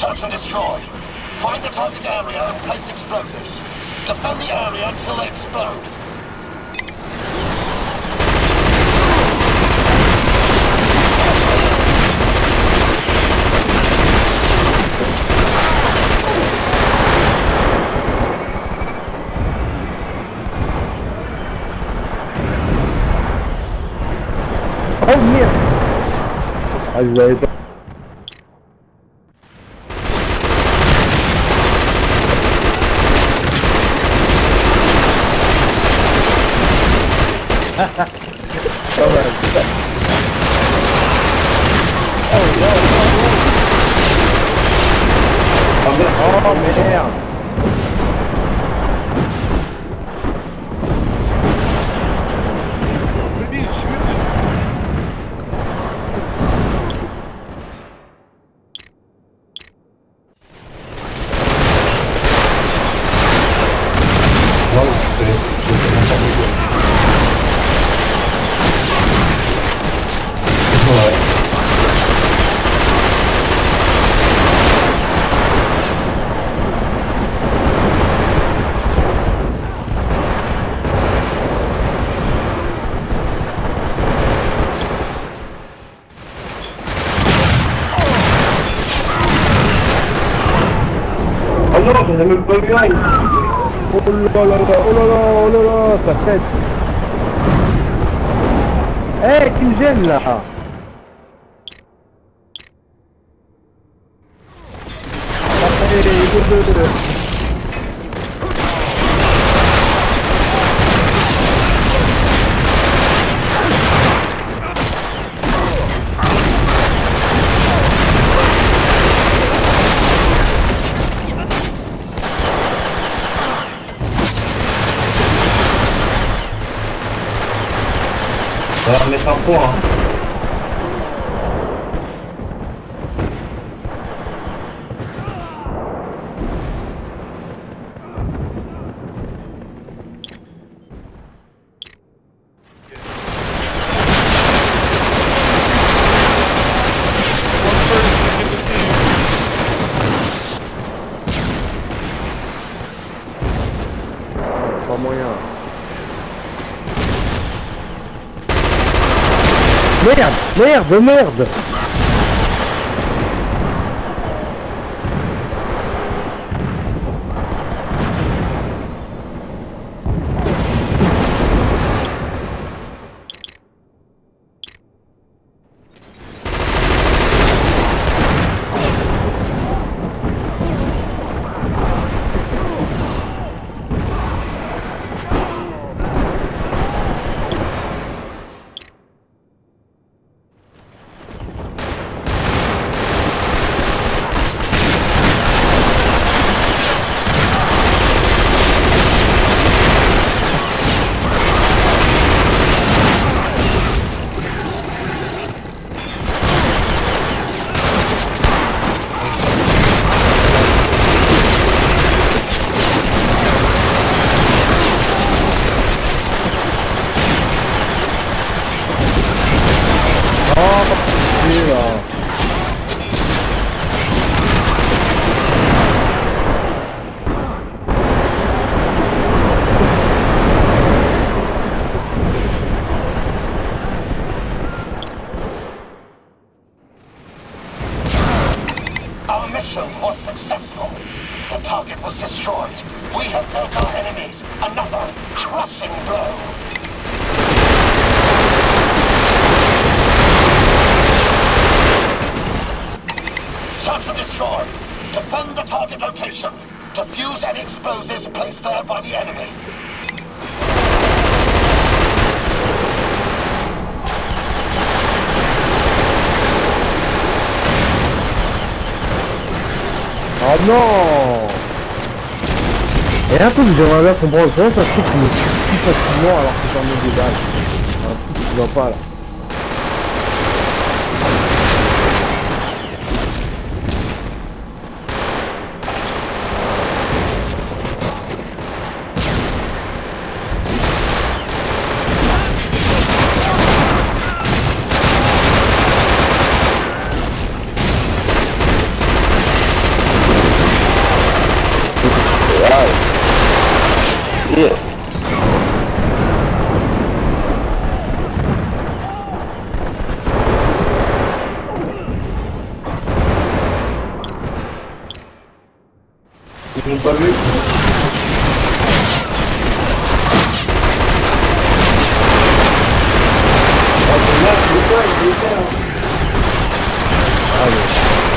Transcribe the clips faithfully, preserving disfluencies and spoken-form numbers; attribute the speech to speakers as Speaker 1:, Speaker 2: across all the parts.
Speaker 1: Search and destroy. Find the target area and place explosives. Defend the area until they explode.
Speaker 2: Oh merde! Ah, je l'avais pas. Pas mal. Oh, oh, oh, oh. Oh merde!
Speaker 3: Oh non, j'en ai même pas vu un.
Speaker 2: Oh là là là, oh là là, oh là là, ça pète. Eh, hey, tu me gênes là. Allez, go, go, go.
Speaker 3: On va remettre un point. Hein.
Speaker 2: Pas moyen. Merde, merde, merde.
Speaker 1: Our mission was successful. The target was destroyed. We have dealt our enemies another crushing blow. Search and destroy. Defend the target location. Defuse any explosives placed there by the enemy.
Speaker 2: Oh non! Et un truc que j'aimerais bien comprendre, comment ça se trouve qu'il me tue si facilement alors que j'en ai des balles? Un truc qui va pas là. die. Yeah.
Speaker 3: Ils m'ont pas vu. Ah, c'est là, c'est quoi, il est là.
Speaker 2: Allez.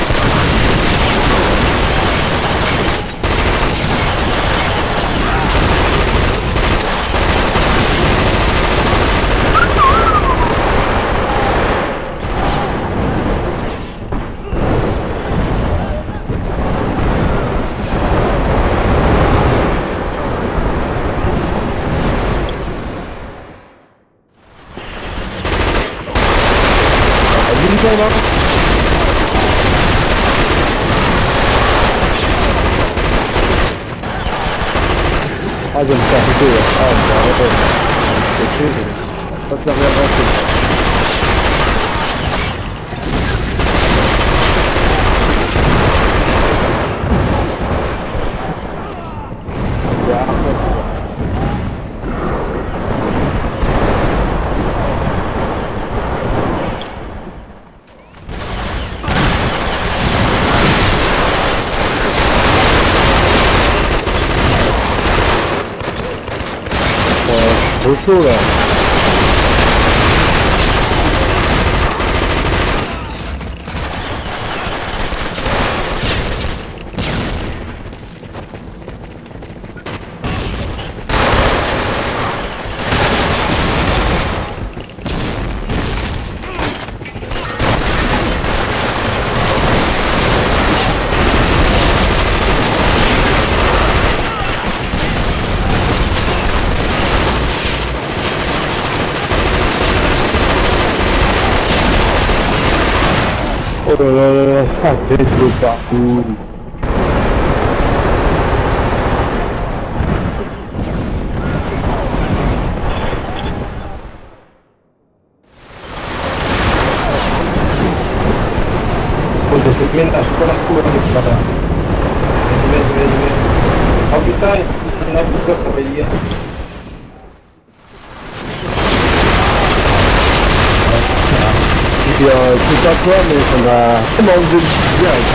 Speaker 2: Là. Ah, je me suis arrêté là. Ah, je me suis arrêté. C'est chier, je vais pas servir à grand chose. Il y a Arnaud. Au chaud là. Oh là là là là, ça fait le parcours.
Speaker 3: Oh, je sais même pas, je peux la courir avec ce matin. Je vais, je vais, je vais. Oh putain, il y en a plusieurs, ça va dire.
Speaker 2: Et euh, je sais pas quoi, mais ça m'a tellement enlevé le direct.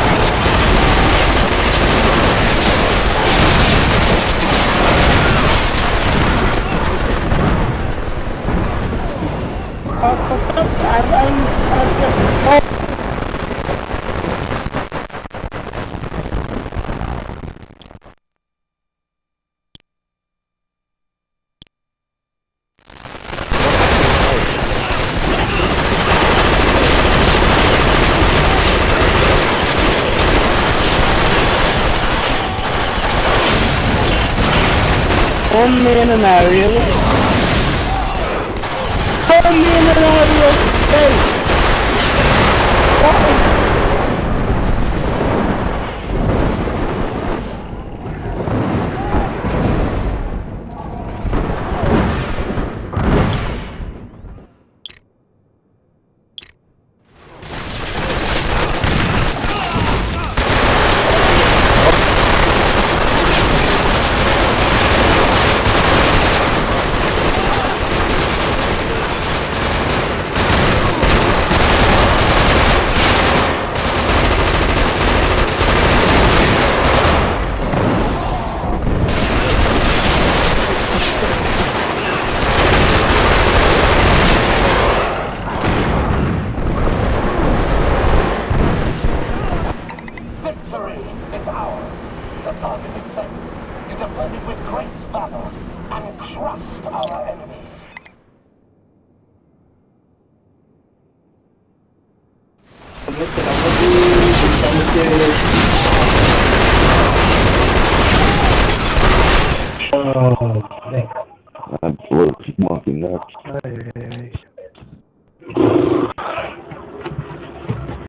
Speaker 4: Hold me in an area. Hold me in an area of space. Oh.
Speaker 2: I'm broke, fucking nuts.